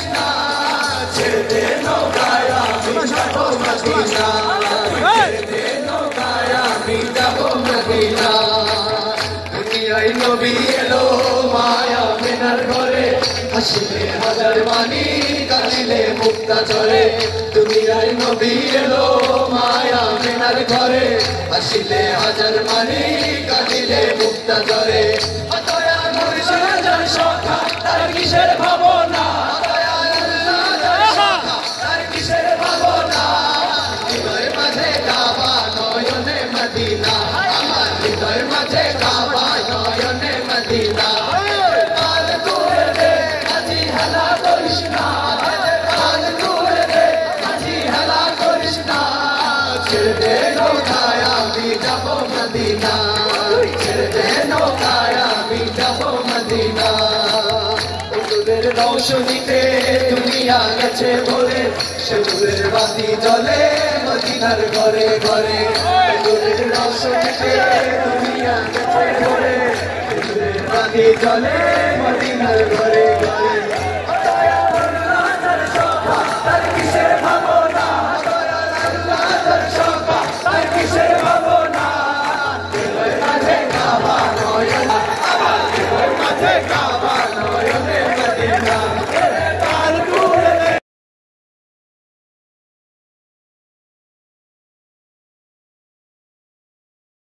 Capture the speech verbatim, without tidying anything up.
না ছেড়ে দে নৌকায় আমি যাবো মদিনা ছেড়ে দে নৌকায় আমি যাবো মদিনা দুনিয়ায় নবী এলো মায়া মেনার ঘরে হাসিলে হাজার বাণী কাঁদিলে মুক্তা ঝরে দুনিয়ায় নবী এলো মায়া মেনার ঘরে হাসিলে হাজার বাণী কাঁদিলে মুক্তা ঝরে দয়া মুর্শিদ যার সখা তার কিসের ভাবনা দয়া আল্লাহ যার সখা তার কিসের ভাবনা হৃদয়ের মাঝে কাবা নয়নে মদিনা আমার হৃদয়ের মাঝে কাবা নয়নে মদিনা ছেড়ে দে নৌকায় আমি যাবো মদিনা ছেড়ে দে নৌকায় আমি যাবো মদিনা নূরের রৌশনীতে দুনিয়া গেছে ভরে সে নূরের বাতি জ্বলে মদিনার ঘরে ঘরে নূরের রৌশনীতে দুনিয়া গেছে ভরে সে নূরের বাতি জ্বলে